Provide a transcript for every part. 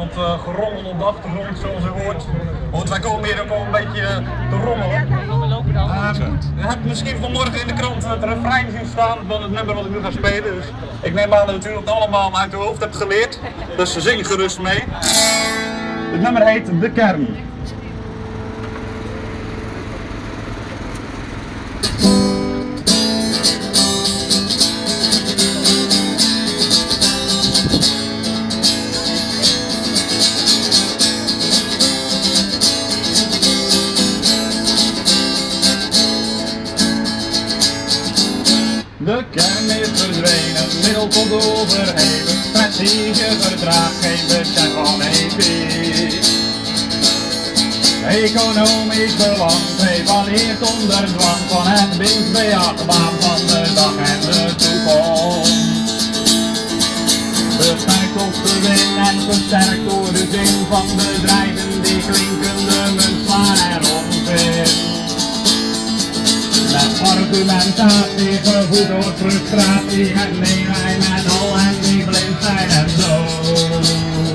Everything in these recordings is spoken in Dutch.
wat gerommel op de achtergrond zoals u hoort. Want wij komen hier ook al een beetje te rommelen. U hebt misschien vanmorgen in de krant het refrein zien staan van het nummer wat ik nu ga spelen. Dus ik neem aan dat u het allemaal uit uw hoofd hebt geleerd. Dus zing gerust mee. Het nummer heet De Kern. De kern is verdwenen, middel komt overheen. Precieze verdraagt geen besef van ethiek. Economisch belang prevaleert onder dwang van het winstbejagbaan van de dag en de toekomst. Bestuikt op de win en versterkt door de zin van bedrijven die klinkende munt slaan en onzin. Met argumentatie gevoed door frustratie en meelijn en al en die blind zijn en doof.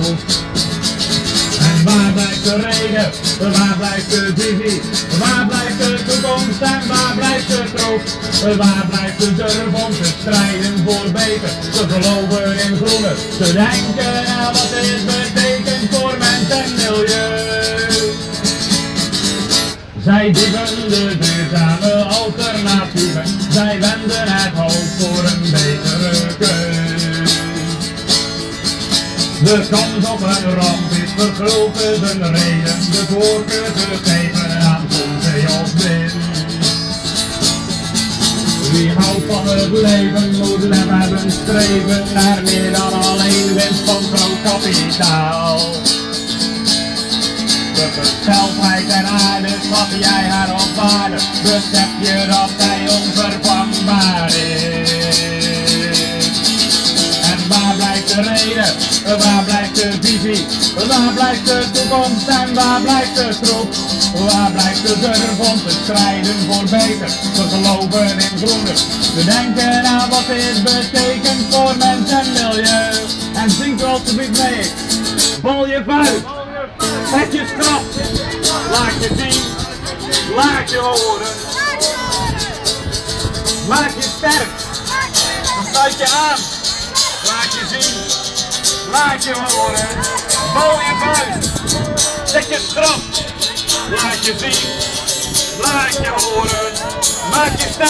En waar blijft de reden, waar blijft de visie, waar blijft de toekomst en waar blijft de troost? Waar blijft de durf om te strijden voor beter, te geloven in groener, te denken aan wat dit betekent voor mens en milieu. Zij dieven de duurzame alternatieven, zij wenden het hoofd voor een betere keus. De kans op een ramp is vergroten, de reden de voorkeur gegeven aan zon, zee of wind. Wie houdt van het leven moet lef hebben streven naar meer dan alleen winst van groot kapitaal. De zelfheid en aarde, schat jij haar op waarde, besef je dat zij onvervangbaar is. En waar blijft de reden, waar blijft de visie, waar blijft de toekomst en waar blijft de troep? Waar blijft de durf om te strijden voor beter, te geloven in groener, te denken aan wat dit betekent voor mens en milieu. En zing er alsjeblieft mee, bal je vuist. Zet je straf, laat je zien, laat je horen, maak je sterk, dan sluit je aan, laat je zien, laat je horen, bal je vuist, zet je straf, laat je zien, laat je horen, maak je sterk.